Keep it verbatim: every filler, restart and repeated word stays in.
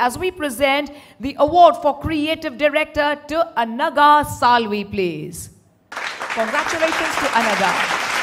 as we present the award for Creative Director to Anagha Salvi, please. Congratulations to Anagha.